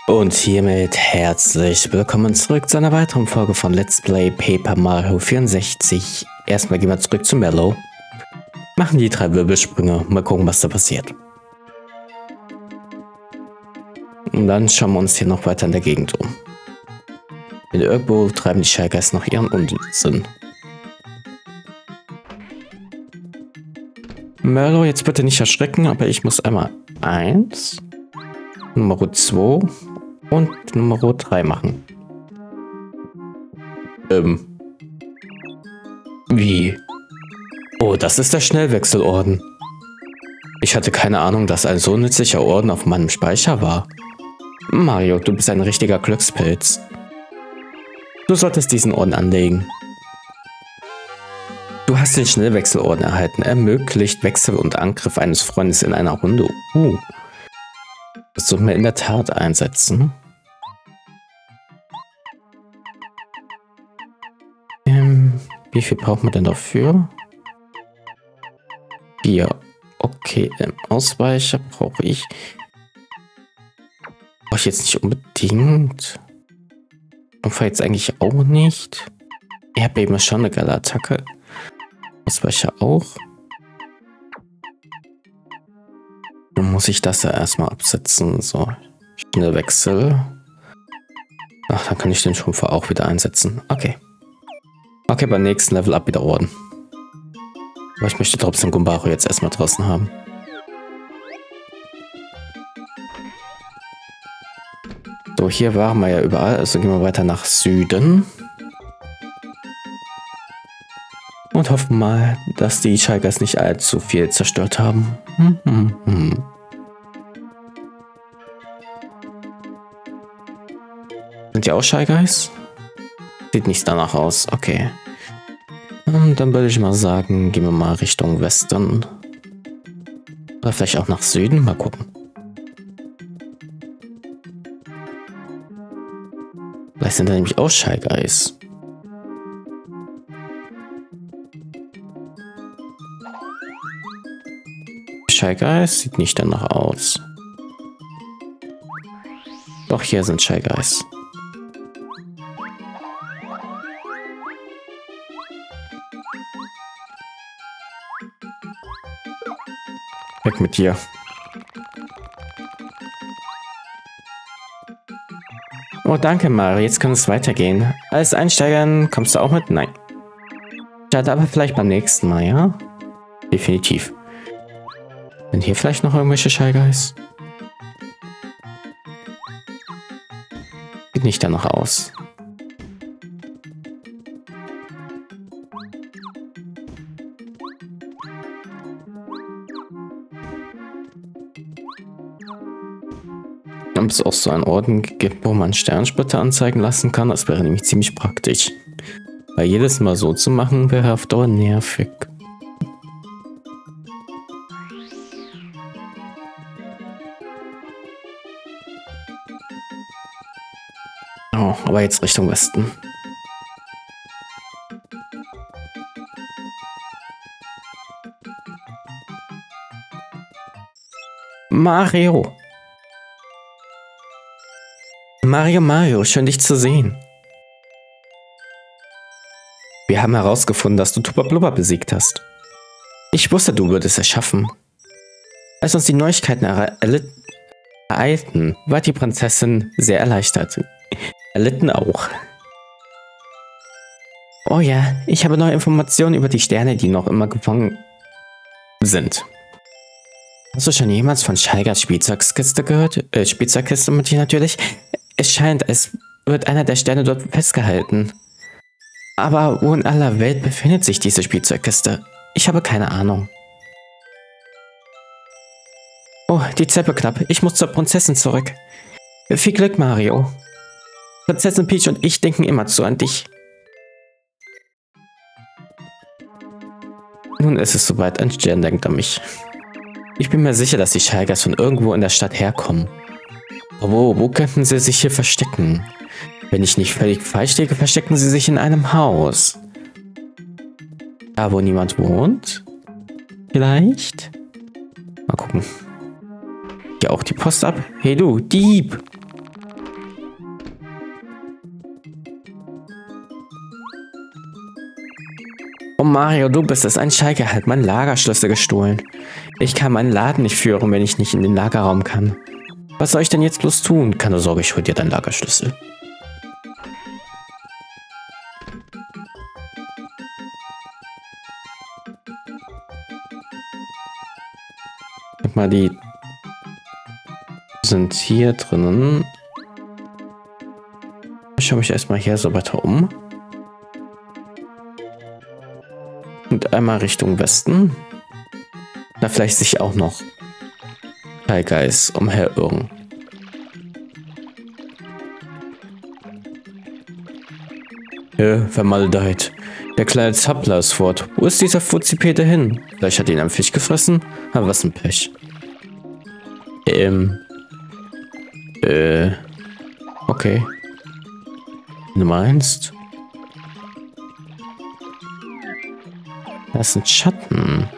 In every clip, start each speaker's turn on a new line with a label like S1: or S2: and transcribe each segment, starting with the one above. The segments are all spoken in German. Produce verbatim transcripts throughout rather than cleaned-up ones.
S1: Und hiermit herzlich willkommen zurück zu einer weiteren Folge von Let's Play Paper Mario vierundsechzig. Erstmal gehen wir zurück zu Mallow. Machen die drei Wirbelsprünge. Mal gucken, was da passiert. Und dann schauen wir uns hier noch weiter in der Gegend um. In irgendwo treiben die Shy Guys noch ihren Unsinn. Mallow, jetzt bitte nicht erschrecken, aber ich muss einmal eins, Nummer zwei und Nummer drei machen. Ähm. Wie? Oh, das ist der Schnellwechselorden. Ich hatte keine Ahnung, dass ein so nützlicher Orden auf meinem Speicher war. Mario, du bist ein richtiger Glückspilz. Du solltest diesen Orden anlegen. Du hast den Schnellwechselorden erhalten. Ermöglicht Wechsel und Angriff eines Freundes in einer Runde. Uh. Das sollten wir in der Tat einsetzen. Ähm, wie viel braucht man denn dafür? Vier. Okay, ähm, Ausweicher brauche ich. Brauche ich jetzt nicht unbedingt. Und jetzt eigentlich auch nicht. Erdbeben ist schon eine geile Attacke. Ausweicher auch. Dann muss ich das ja erstmal absetzen. So, Schnellwechsel. Ach, dann kann ich den Schrumpfer auch wieder einsetzen. Okay. Okay, beim nächsten Level Up wieder Orden. Aber ich möchte trotzdem Gumbaro jetzt erstmal draußen haben. So, hier waren wir ja überall, also gehen wir weiter nach Süden. Und hoffen mal, dass die Shy Guys nicht allzu viel zerstört haben. Hm, hm, hm. Sind die auch Shy Guys? Sieht nicht danach aus, okay. Und dann würde ich mal sagen, gehen wir mal Richtung Westen. Oder vielleicht auch nach Süden, mal gucken. Vielleicht sind da nämlich auch Shy Guys. Shy Guys sieht nicht danach aus. Doch, hier sind Shy Guys. Weg mit dir. Oh, danke, Mario. Jetzt kann es weitergehen. Als Einsteigern kommst du auch mit? Nein. Schade, aber vielleicht beim nächsten Mal, ja? Definitiv. Sind hier vielleicht noch irgendwelche Shy Guys? Sieht nicht danach aus. Ob es auch so einen Orden gibt, wo man Sternsplitter anzeigen lassen kann, das wäre nämlich ziemlich praktisch. Weil jedes Mal so zu machen, wäre auf Dauer nervig. Oh, aber jetzt Richtung Westen. Mario. Mario, Mario, schön dich zu sehen. Wir haben herausgefunden, dass du Tuppa Blubba besiegt hast. Ich wusste, du würdest es schaffen. Als uns die Neuigkeiten ereilten, war die Prinzessin sehr erleichtert. Erlitten auch. Oh ja, ich habe neue Informationen über die Sterne, die noch immer gefangen sind. Hast du schon jemals von Shy Guys Spielzeugkiste gehört? Äh, Spielzeugkiste mit dir natürlich. Es scheint, es wird einer der Sterne dort festgehalten. Aber wo in aller Welt befindet sich diese Spielzeugkiste? Ich habe keine Ahnung. Oh, die Zeppe knapp. Ich muss zur Prinzessin zurück. Viel Glück, Mario. Prinzessin Peach und ich denken immer zu an dich. Nun ist es soweit, ein Stern denkt an mich. Ich bin mir sicher, dass die Shy Guys von irgendwo in der Stadt herkommen. Wo, wo könnten sie sich hier verstecken? Wenn ich nicht völlig falsch liege, verstecken sie sich in einem Haus. Da, wo niemand wohnt? Vielleicht? Mal gucken. Hier auch die Post ab. Hey du, Dieb! Mario, du bist es. Ein Schalke hat meinen Lagerschlüssel gestohlen. Ich kann meinen Laden nicht führen, wenn ich nicht in den Lagerraum kann. Was soll ich denn jetzt bloß tun? Keine Sorge, ich hol dir deinen Lagerschlüssel. Guck mal, die sind hier drinnen. Ich schaue mich erstmal hier so weiter um. Und einmal Richtung Westen. Da vielleicht sich auch noch Schalgeis umherirren. Ja, vermaldeit. Der kleine Zappler ist fort. Wo ist dieser Fuzzi-Peter hin? Vielleicht hat ihn ein Fisch gefressen? Aber was ein Pech. Ähm. Äh. Okay. Du meinst? Das sind Schatten.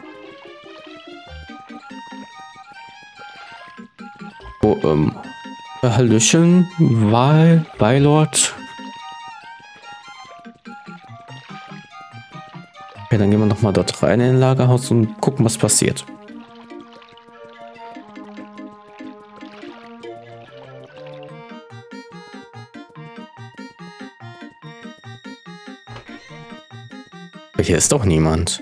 S1: Oh, ähm. Hallöchen, Wahl, Weilord. Okay, dann gehen wir nochmal dort rein in den Lagerhaus und gucken, was passiert. Hier ist doch niemand.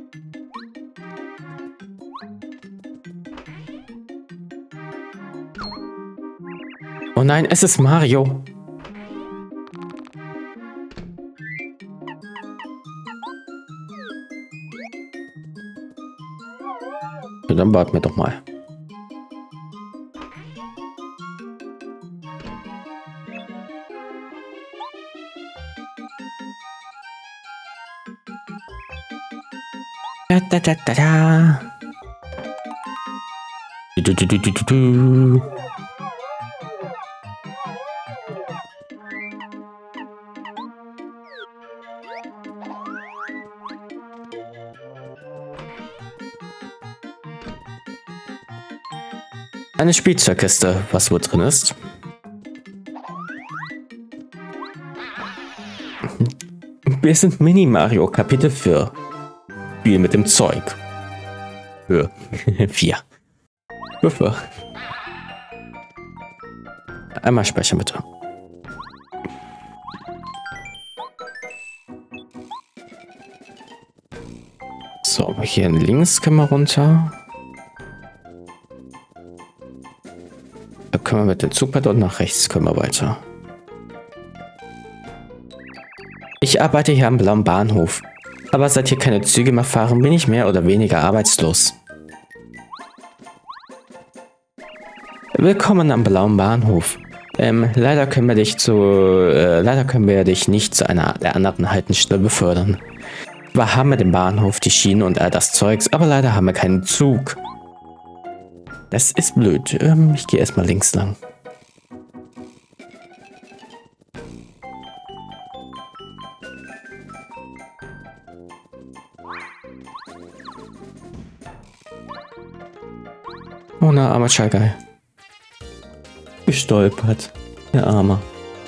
S1: Oh nein, es ist Mario. So, dann warten wir doch mal. Da, da, da, da, da. Du, du, du, du, du, du. Eine Spielzeugkiste, was wohl drin ist. Wir sind Mini Mario Kapitel vier. Spiel mit dem Zeug. Für vier. Für Einmal speichern bitte. So, hier links können wir runter. Da können wir mit dem Zugpad und nach rechts können wir weiter. Ich arbeite hier am blauen Bahnhof. Aber seit hier keine Züge mehr fahren, bin ich mehr oder weniger arbeitslos. Willkommen am blauen Bahnhof. Ähm, leider können wir dich zu, äh, leider können wir dich nicht zu einer der anderen Haltestelle befördern. Wir haben wir den Bahnhof, die Schienen und all das Zeugs, aber leider haben wir keinen Zug. Das ist blöd. Ähm, ich gehe erstmal links lang. Oh, na, armer Schalke. Gestolpert. Der Arme.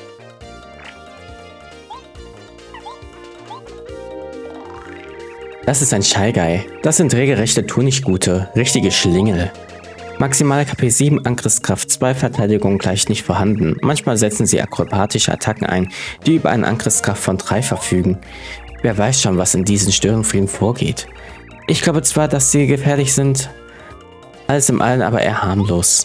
S1: Das ist ein Schalgei. Das sind regelrechte Tunichtgute. Richtige Schlingel. Maximale K P sieben, Angriffskraft zwei, Verteidigung gleich nicht vorhanden. Manchmal setzen sie akrobatische Attacken ein, die über eine Angriffskraft von drei verfügen. Wer weiß schon, was in diesen Störenfrieden vorgeht. Ich glaube zwar, dass sie gefährlich sind, alles im Allen aber eher harmlos.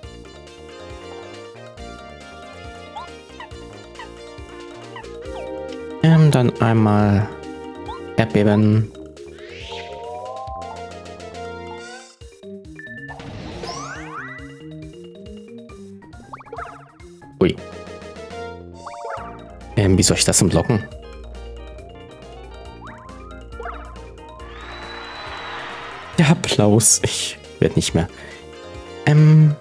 S1: Ähm, dann einmal Erdbeben. Ui. Ähm, wie soll ich das denn blocken? Der Applaus. Ich werde nicht mehr. Ähm.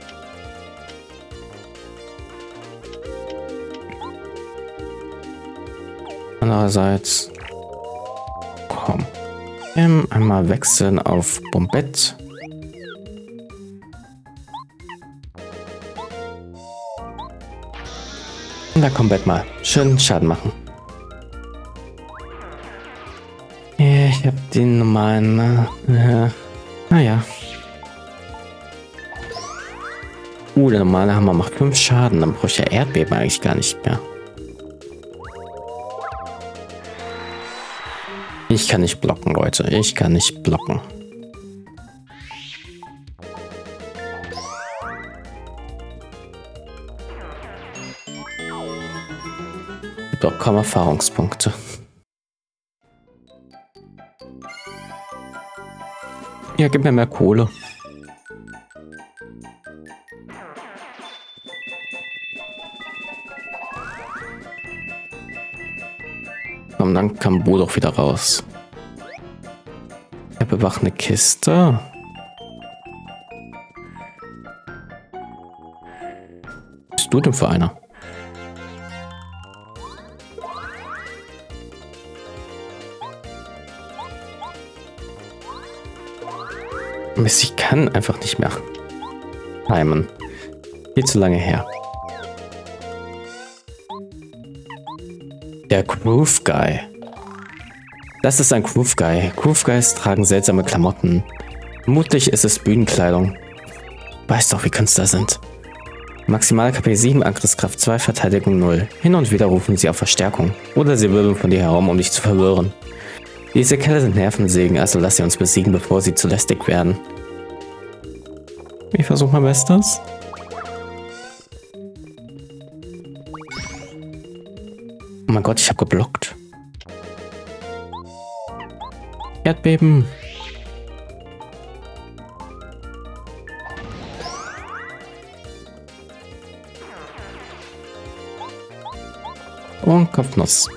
S1: Andererseits. Komm. Ähm, einmal wechseln auf Bombett. Und da kommt Bett mal. Schön Schaden machen. den normalen, ne? Ja. Naja. Uh, der normale Hammer macht fünf Schaden. Dann brauche ich ja Erdbeben eigentlich gar nicht mehr. Ich kann nicht blocken, Leute. Ich kann nicht blocken. Ich brauche kaum Erfahrungspunkte. Ja, gib mir mehr Kohle. Und dann kam Bo doch wieder raus. Er bewacht eine Kiste. Was bist du denn für einer? Mist, ich kann einfach nicht mehr. Heimen. Viel zu lange her. Der Groove Guy. Das ist ein Groove Guy. Groove Guys tragen seltsame Klamotten. Vermutlich ist es Bühnenkleidung. Weißt doch, wie Künstler sind. Maximal K P sieben, Angriffskraft zwei, Verteidigung null. Hin und wieder rufen sie auf Verstärkung. Oder sie wirbeln von dir herum, um dich zu verwirren. Diese Kerle sind Nervensägen, also lass sie uns besiegen, bevor sie zu lästig werden. Ich versuche mein Bestes. Oh mein Gott, ich habe geblockt. Erdbeben. Und Kopfnuss.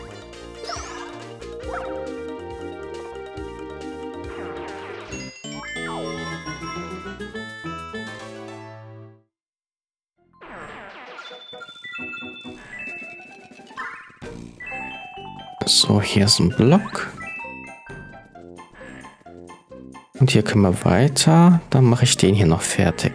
S1: So, hier ist ein Block. Und hier können wir weiter. Dann mache ich den hier noch fertig.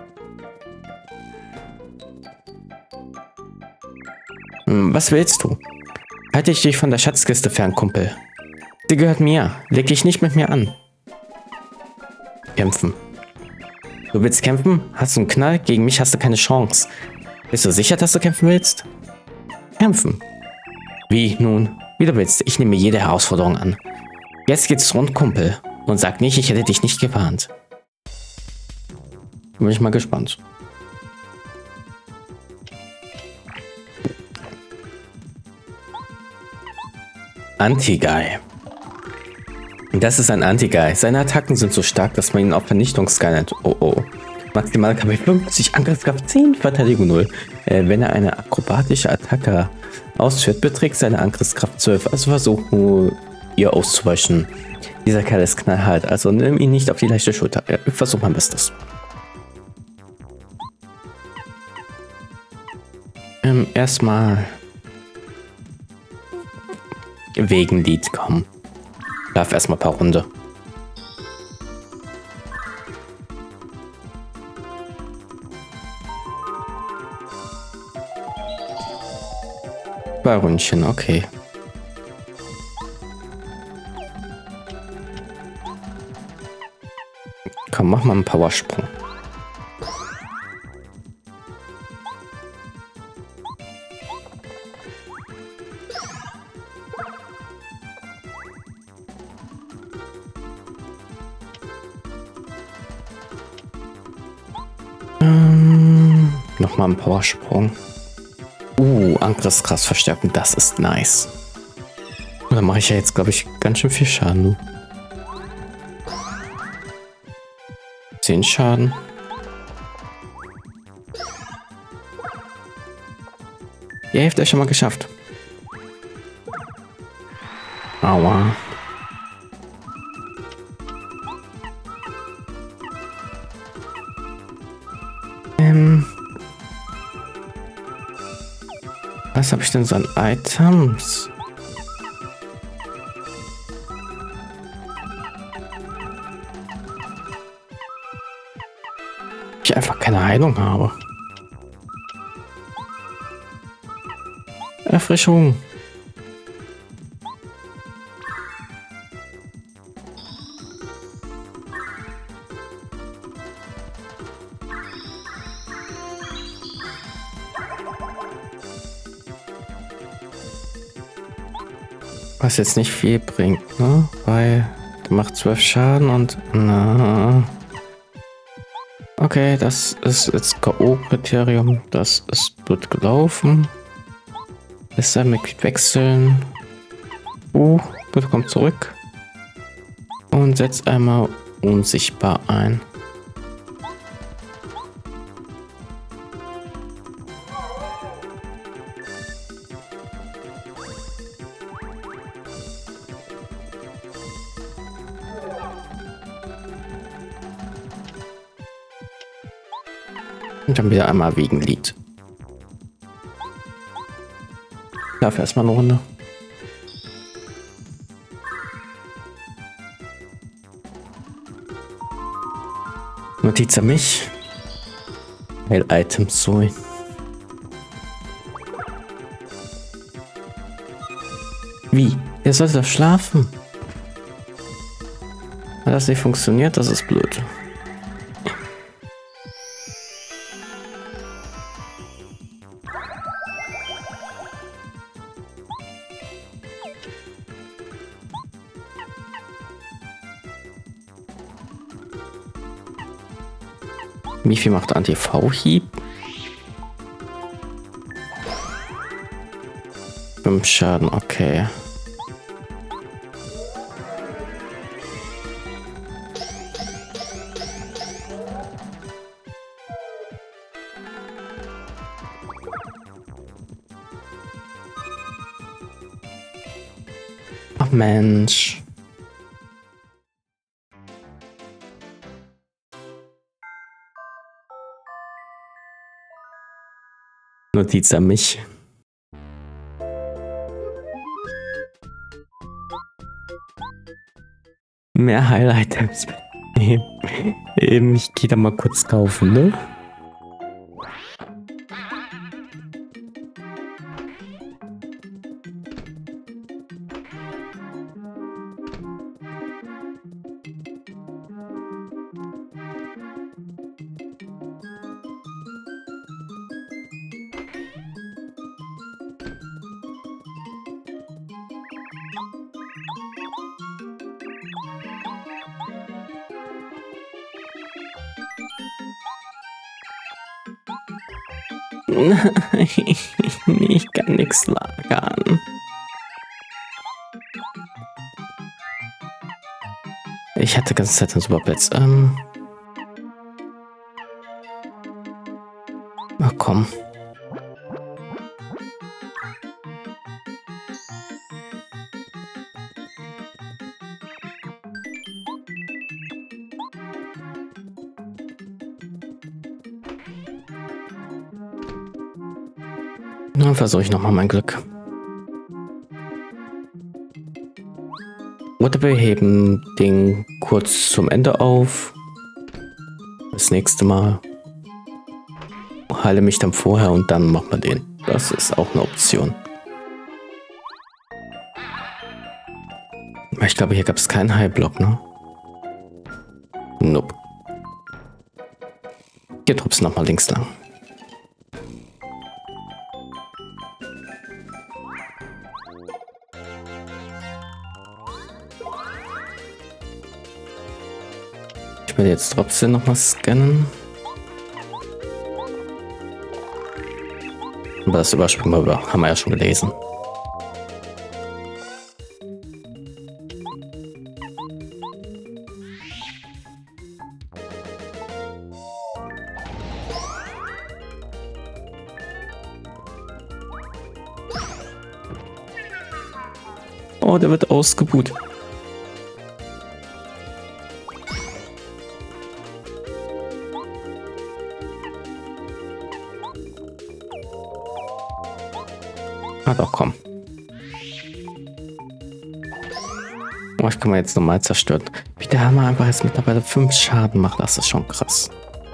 S1: Hm, was willst du? Halte ich dich von der Schatzkiste fern, Kumpel. Sie gehört mir. Leg dich nicht mit mir an. Kämpfen. Du willst kämpfen? Hast du einen Knall? Gegen mich hast du keine Chance. Bist du sicher, dass du kämpfen willst? Kämpfen. Wie nun? Wie du willst. Ich nehme jede Herausforderung an. Jetzt geht's rund, Kumpel. Und sag nicht, ich hätte dich nicht gewarnt. Bin ich mal gespannt. Anti-Guy. Das ist ein Anti-Guy. Seine Attacken sind so stark, dass man ihn auf Vernichtung scannet. Oh oh. Maximal K P fünfzig, Angriffskraft zehn, Verteidigung null. Äh, wenn er eine akrobatische Attacke ausführt, beträgt seine Angriffskraft zwölf. Also versuchen, ihr auszuweichen. Dieser Kerl ist knallhart, also nimm ihn nicht auf die leichte Schulter. Ja, ich versuche mein Bestes. Ähm, erstmal wegen Lied kommen. Darf erstmal ein paar Runde. Zwei Ründchen, okay. Komm, mach mal einen Powersprung. Ähm, Nochmal einen Powersprung. Uh, Angriffskraft verstärken, das ist nice. Da mache ich ja jetzt, glaube ich, ganz schön viel Schaden, du. zehn Schaden. Die Hälfte ist schon mal geschafft. Aua. Ähm. Was habe ich denn so an Items? Ich einfach keine Heilung habe. Erfrischung. Was jetzt nicht viel bringt, ne? Weil der macht zwölf Schaden und na. Okay, das ist jetzt K O-Kriterium. Das ist gut gelaufen. Ist dann mit wechseln. Uh, bitte kommt zurück. Und setzt einmal unsichtbar ein. Und dann wieder einmal wegen Lied. Dafür erstmal eine Runde. Notiz an mich. Heil Items so. Wie? Er sollte doch schlafen. Wenn das nicht funktioniert, das ist blöd. Wie viel macht Anti-V-Hieb? Fünf Schaden, okay. Ach Mensch. Notiz an mich. Mehr Highlight-Items. Eben, ich gehe da mal kurz kaufen, ne? Ich kann nichts lagern. Ich hatte die ganze Zeit einen Superplatz. Ähm. Na komm. Dann versuche ich nochmal mein Glück. Oder wir heben den kurz zum Ende auf. Das nächste Mal. Heile mich dann vorher und dann machen wir den. Das ist auch eine Option. Ich glaube, hier gab es keinen Heilblock, ne? Nope. Hier drückst du nochmal links lang. Ich will jetzt trotzdem noch mal scannen. Aber das überspringen wir, haben wir ja schon gelesen. Oh, der wird ausgebuht. Ah doch, komm. Oh, ich kann mal jetzt normal zerstören. Wie der Hammer einfach jetzt mittlerweile fünf Schaden macht, das ist schon krass.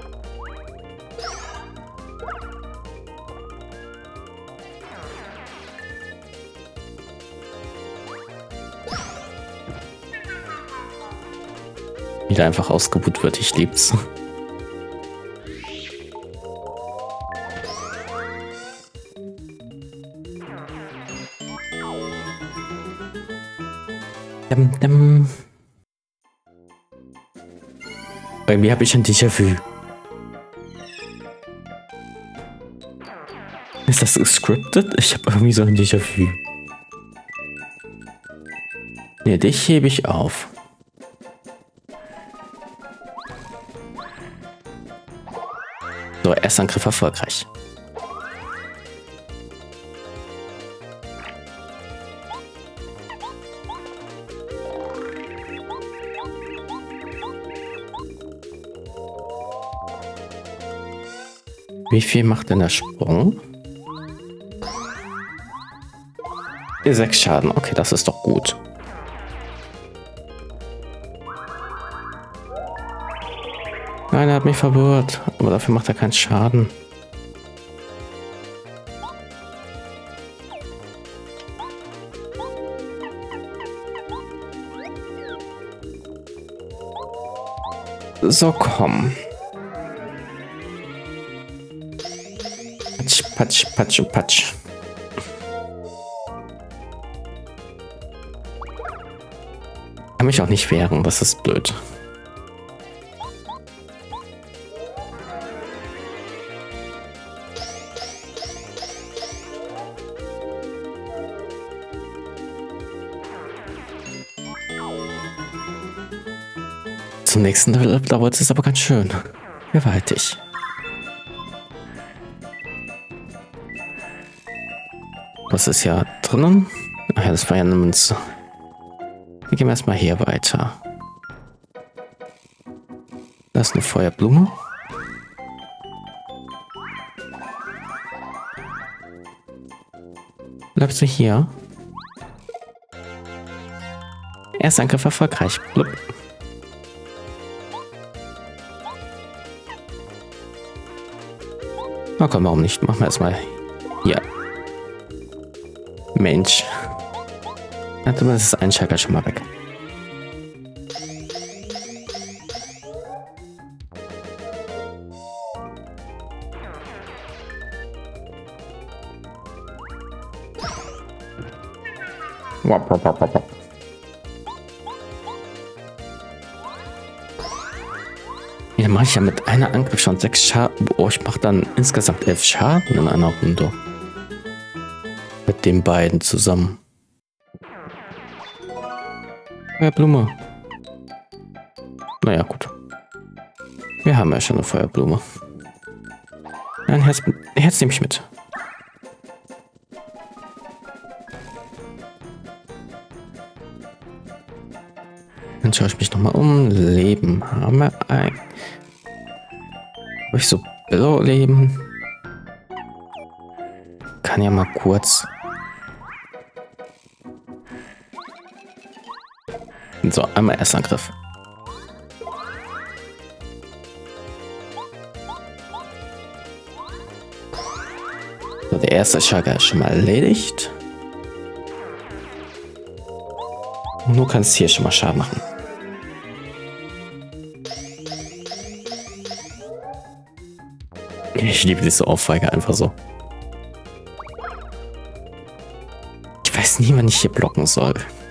S1: Wie der einfach ausgebuht wird, ich lieb's. Dum, dum. Irgendwie habe ich ein Déjà-vu. Ist das gescriptet? Ich habe irgendwie so ein Déjà-vu. Ne, dich hebe ich auf. So, Erstangriff erfolgreich. Wie viel macht denn der Sprung? Sechs Schaden. Okay, das ist doch gut. Nein, er hat mich verwirrt. Aber dafür macht er keinen Schaden. So, komm. Patsch, patsch, patsch, patsch. Kann mich auch nicht wehren, das ist blöd. Zum nächsten Level dauert es aber ganz schön. Gewaltig. Was ist ja drinnen? Ach ja, das war ja eine Münze. Wir gehen erstmal hier weiter. Da ist eine Feuerblume. Bleibst du hier? Erstangriff erfolgreich. Blub. Na komm, warum nicht? Machen wir erstmal hier. Mensch. Ja, zumindest ist ein Schalker schon mal weg. Wop, wop, wop, wop. Ja, mache ich ja mit einer Angriff schon sechs Schaden. Oh, ich mache dann insgesamt elf Schaden in einer Runde. Mit den beiden zusammen. Feuerblume. Naja, gut. Wir haben ja schon eine Feuerblume. Ein Herz, Herz nehme ich mit. Dann schaue ich mich nochmal um. Leben haben wir ein. Habe ich so Billo-Leben? Kann ja mal kurz. So, einmal Erstangriff. So, der erste Schalker ist schon mal erledigt. Und du kannst hier schon mal Schaden machen. Ich liebe diese Aufweige einfach so. Ich weiß nie, wann ich hier blocken soll.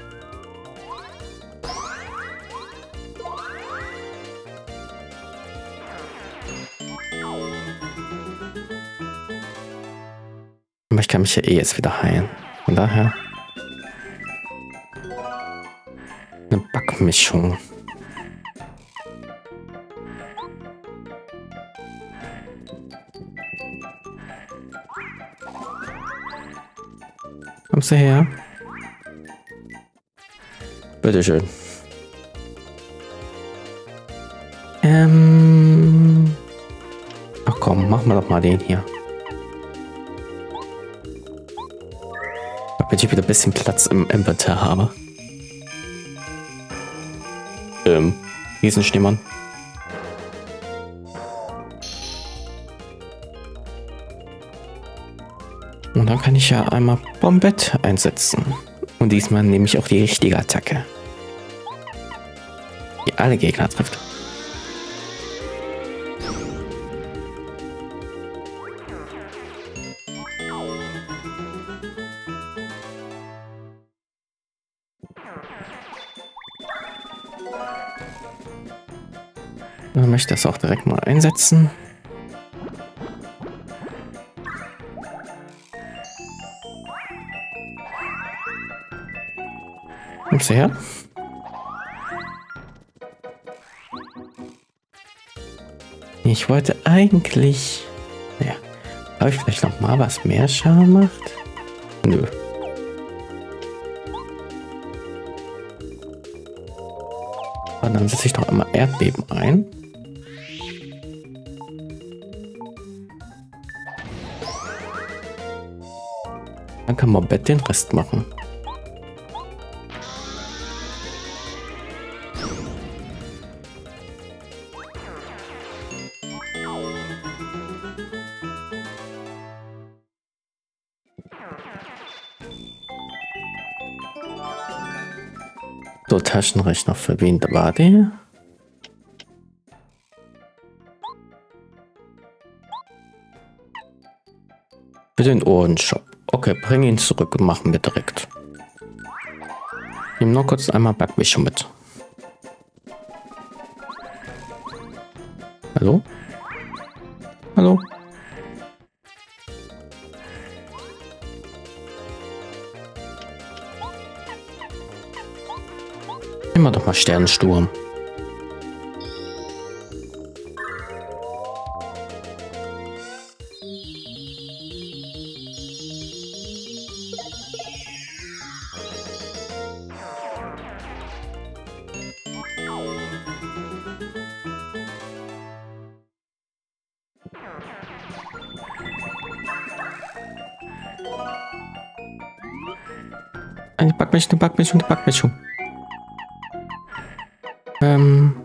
S1: Aber ich kann mich ja eh jetzt wieder heilen. Von daher. Eine Backmischung. Kommst du her? Bitteschön. Ähm. Ach komm, machen wir doch mal den hier. Damit ich wieder ein bisschen Platz im Inventar habe. Ähm, Riesenschneemann. Und dann kann ich ja einmal Bombett einsetzen. Und diesmal nehme ich auch die richtige Attacke. Die alle Gegner trifft. Dann möchte ich das auch direkt mal einsetzen. Kommst du her? Ich wollte eigentlich... Naja, habe ich vielleicht noch mal was mehr Schaden macht? Nö. Und dann setze ich doch immer Erdbeben ein. Dann kann Mobette den Rest machen. So, Taschenrechner für wen war der? Für den Ohrenshop. Okay, bring ihn zurück und machen wir direkt. Ich nehme nur kurz einmal Backmischung mit. Hallo? Hallo? Nehmen wir doch mal Sternensturm. Eine Backmischung, eine Backmischung, eine Backmischung. Ähm.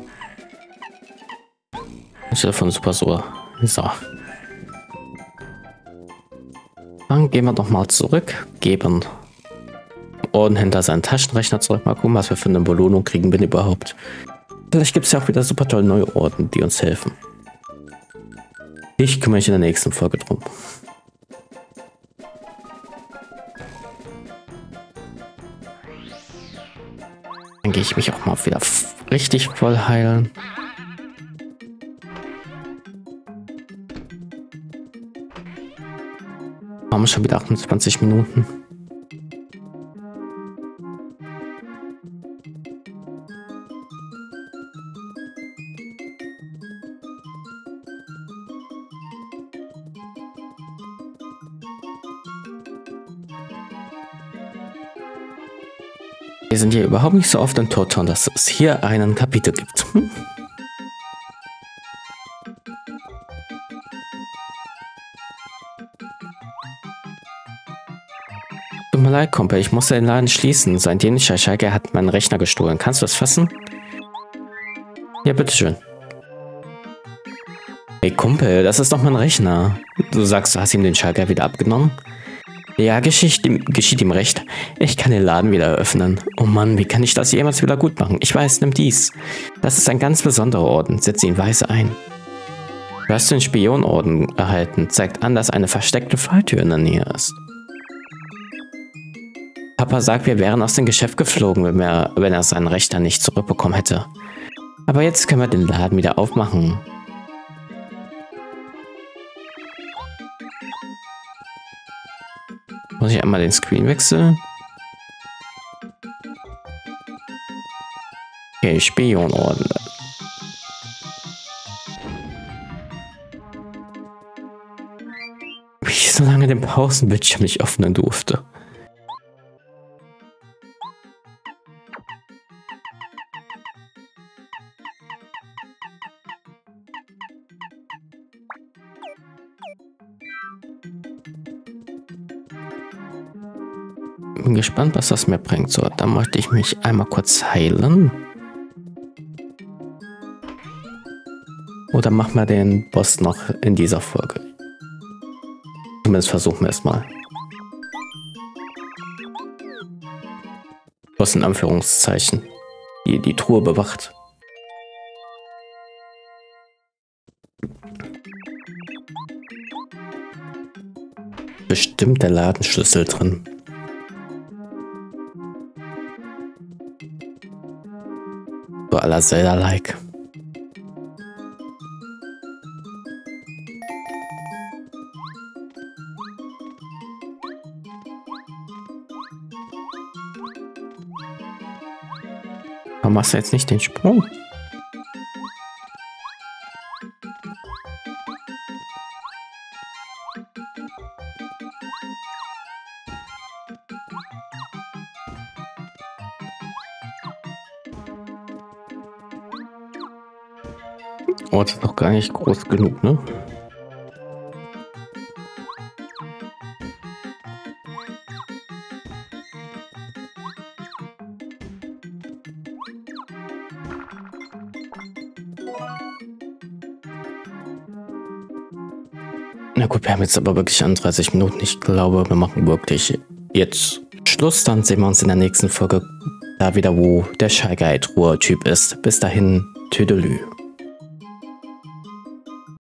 S1: Ich davon super so. So. Dann gehen wir doch mal zurück. Geben Ohrenhändler seinen Taschenrechner zurück. Mal gucken, was wir für eine Belohnung kriegen, wenn überhaupt. Vielleicht gibt es ja auch wieder super tolle neue Orden, die uns helfen. Ich kümmere mich in der nächsten Folge drum. Dann gehe ich mich auch mal wieder richtig voll heilen. Haben wir schon wieder achtundzwanzig Minuten. Wir sind hier überhaupt nicht so oft in Turton, dass es hier einen Kapitel gibt. Hm? Tut mir leid, Kumpel, ich musste den Laden schließen. Sein dänischer Schalker hat meinen Rechner gestohlen. Kannst du das fassen? Ja, bitteschön. Hey Kumpel, das ist doch mein Rechner. Du sagst, du hast ihm den Schalker wieder abgenommen? Ja, geschieht ihm, geschieht ihm recht. Ich kann den Laden wieder eröffnen. Oh Mann, wie kann ich das jemals wieder gut machen? Ich weiß, nimm dies. Das ist ein ganz besonderer Orden. Setze ihn weise ein. Du hast den Spionorden erhalten. Zeigt an, dass eine versteckte Falltür in der Nähe ist. Papa sagt, wir wären aus dem Geschäft geflogen, wenn, wir, wenn er seinen Rechner nicht zurückbekommen hätte. Aber jetzt können wir den Laden wieder aufmachen. Muss ich einmal den Screen wechseln? Okay, Spionorden. Wie ich so lange den Pausenbildschirm nicht öffnen durfte. Bin gespannt, was das mir bringt. So, dann möchte ich mich einmal kurz heilen. Oder machen wir den Boss noch in dieser Folge? Zumindest versuchen wir es mal. Boss in Anführungszeichen. Die die Truhe bewacht. Bestimmt der Ladenschlüssel drin. So à la Zelda-like. Warum machst du jetzt nicht den Sprung? Oh, das ist doch gar nicht groß genug, ne? Na gut, wir haben jetzt aber wirklich einunddreißig Minuten. Ich glaube, wir machen wirklich jetzt Schluss. Dann sehen wir uns in der nächsten Folge da wieder, wo der Shy Guy Truhe-Typ ist. Bis dahin, Tüdelü.